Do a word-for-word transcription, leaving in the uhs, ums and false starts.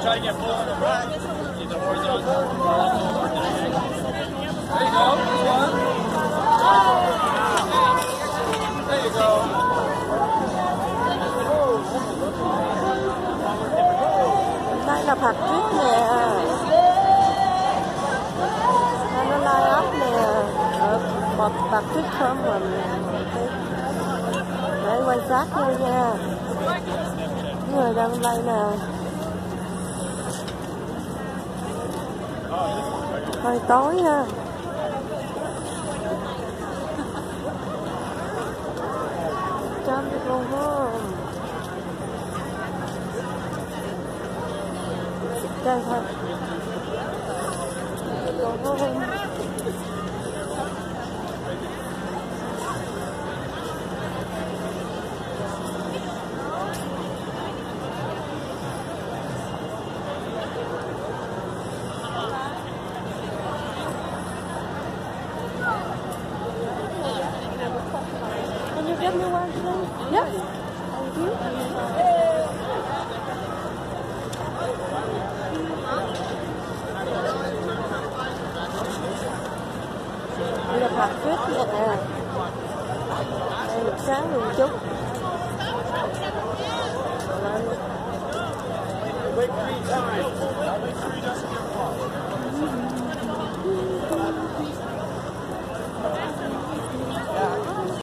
try to get full on the front. Keep the horizontal. There you go. One. There you go. Đây làผักtuyết nè, nó line up nè, ở mộtผัk tuyết thơm mình để quan sát thôi nha. Người đang đây nè, hơi tối ha. Trăm con hả? Đây thôi. Còn không? Can you give me one, please? Yes. Thank you. Đây làผัtuyết nè, đây một sáng một chút. Wait three times. Wait three doesn't get